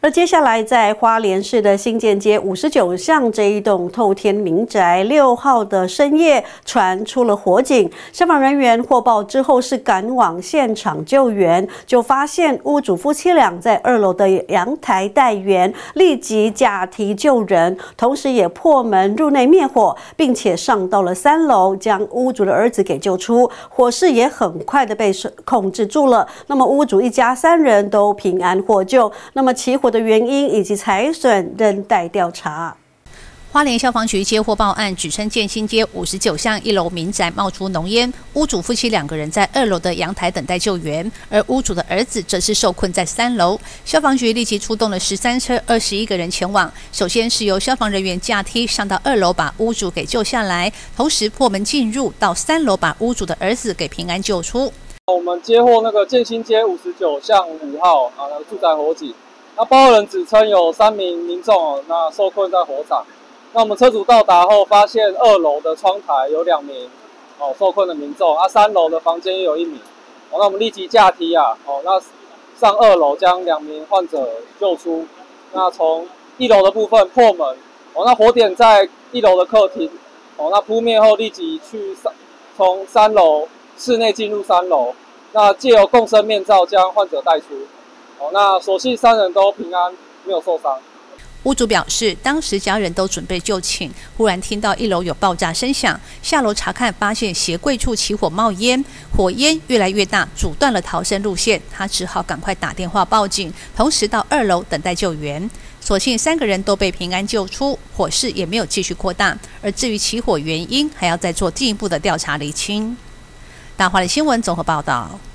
而接下来，在花莲市的新建街59巷这一栋透天民宅6号的深夜传出了火警，消防人员获报之后是赶往现场救援，就发现屋主夫妻俩在2楼的阳台待援，立即假提救人，同时也破门入内灭火，并且上到了3楼，将屋主的儿子给救出，火势也很快的被控制住了。那么屋主一家3人都平安获救。那么起火的原因以及财损仍待调查。 花莲消防局接获报案，指称建新街59巷1楼民宅冒出浓烟，屋主夫妻2个人在2楼的阳台等待救援，而屋主的儿子则是受困在3楼。消防局立即出动了13车21个人前往，首先是由消防人员架梯上到2楼把屋主给救下来，同时破门进入到3楼把屋主的儿子给平安救出。 我们接获那个建新街59巷5号住宅火警，那报案人指称有3名民众那受困在火场。那我们车主到达后，发现2楼的窗台有2名受困的民众，3楼的房间也有1名。那我们立即架梯那上2楼将2名患者救出。那从1楼的部分破门，那火点在1楼的客厅，那扑灭后立即从3楼室内进入3楼，那借由共生面罩将患者带出。那所幸3人都平安，没有受伤。 屋主表示，当时家人都准备就寝，忽然听到1楼有爆炸声响，下楼查看，发现鞋柜处起火冒烟，火焰越来越大，阻断了逃生路线。他只好赶快打电话报警，同时到2楼等待救援。所幸3个人都被平安救出，火势也没有继续扩大。而至于起火原因，还要再做进一步的调查厘清。大华的新闻综合报道。